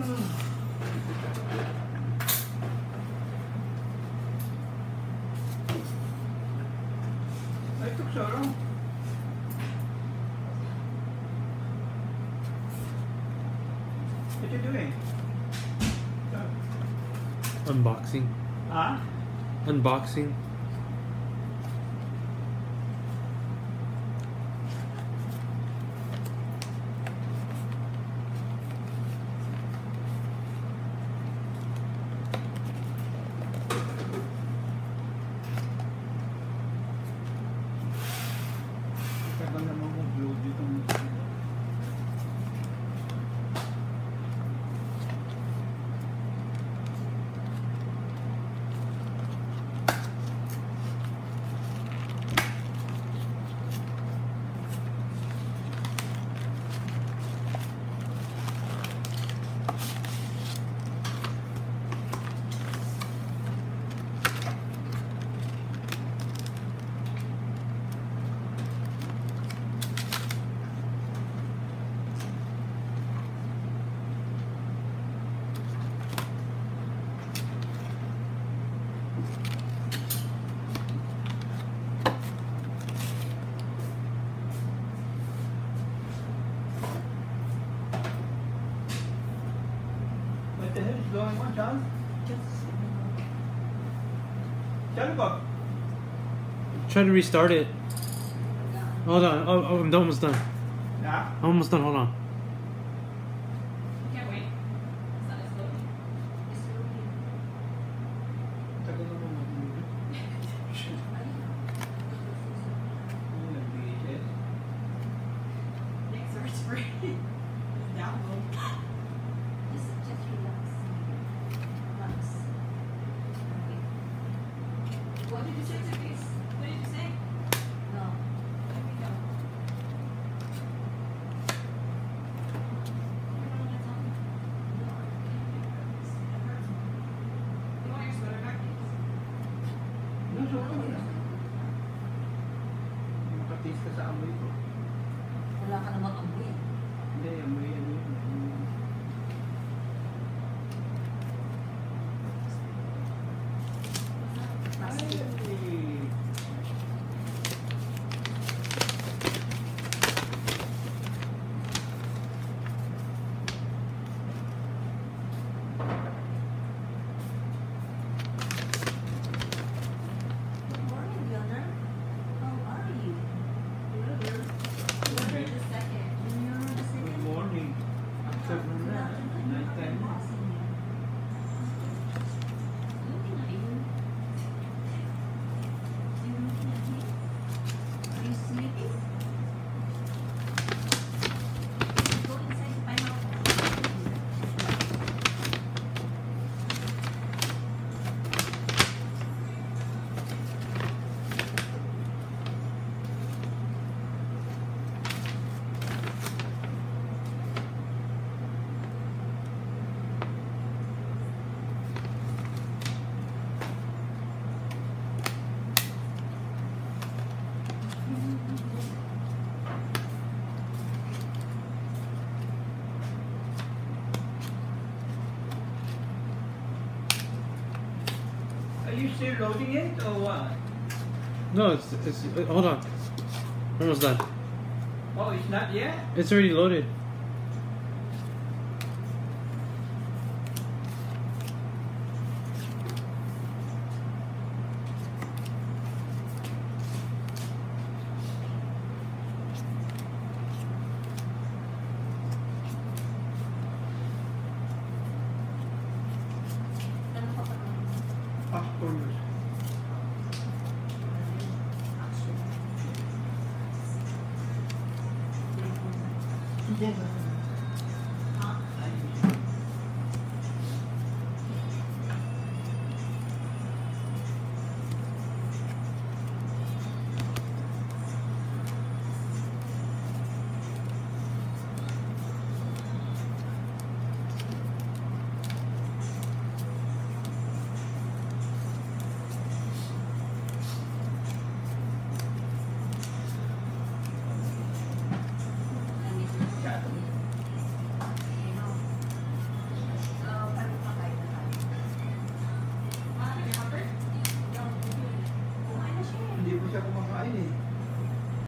It took so long. What are you doing? Unboxing. Huh? Unboxing. Tagal naman mag-vlog dito. What the hell is going on, Charles? Charlie Bob. Try to restart it. Hold on. Oh, I'm almost done. Yeah? I'm almost done. Hold on. Can't wait. It's not as loading. Tagal naman mag-vlog. Next search free. Download. Just relax. Relax. What did you say to this? What did you say? No. Let me go. You want your sweater back, please? No, so okay lang. Makatis ka sa amoy ko. Wala ka namang amoy. Hindi, amoy ano yun. Good morning, Gunnar. How are you? Order the second. You're the Good second. morning. Afternoon na. Night time na. Looking at you. You looking at me? Are you sleeping? Go inside the pineapple. Are you still loading it or what? No, it's hold on. Almost done. Oh, it's not yet? It's already loaded. Ano pa pa? Passport. Action. Yes.